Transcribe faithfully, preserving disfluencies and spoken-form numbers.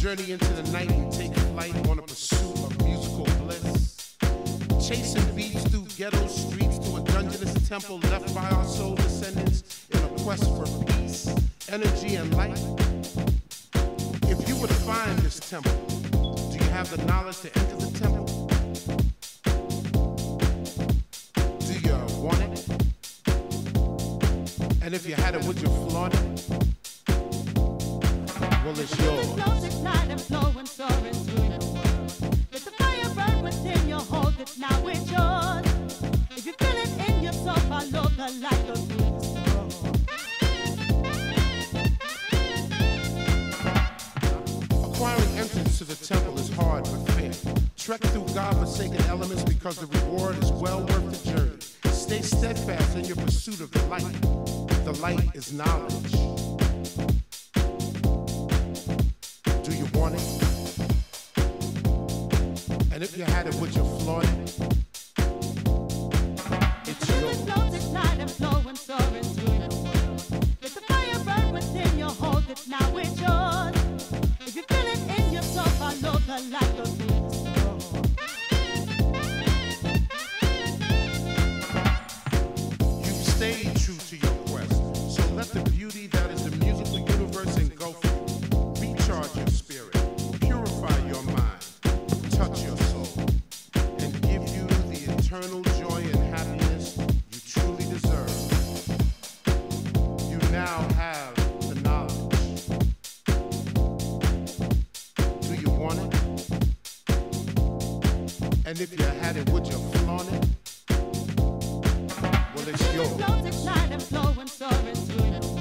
journey into the night and take flight on a pursuit of musical bliss. Chasing beats through ghetto streets to a dungeonous temple left by our soul descendants in a quest for peace, energy, and light. If you were to find this temple, do you have the knowledge to enter the temple? Do you want it? And if you had it, would you flaunt it? Well, it's yours. It's night and flowing, soaring through the world. Let the fire burn within you, hold it, now it's yours. If you feel it in your soul, follow the light of the Acquiring entrance to the temple is hard but fair. Trek through God-forsaken elements because the reward is well worth the journey. Stay steadfast in your pursuit of the light. The light is knowledge. Do you want it? And if you had it, would you flaunt it? It's yours. It's night and flowing, soaring through the world. Let the fire burn within you, hold it, now it's yours. If you feel it in your soul, follow the light of the You've stayed true to your quest, so let the beauty that is the musical universe engulf you. Recharge your spirit, purify your mind, touch your soul, and give you the eternal joy and happiness you truly deserve. You now have the knowledge. Do you want it? And if you had it, would you flaunt it? Well, it's yours. It's night and flowing, soaring through the world.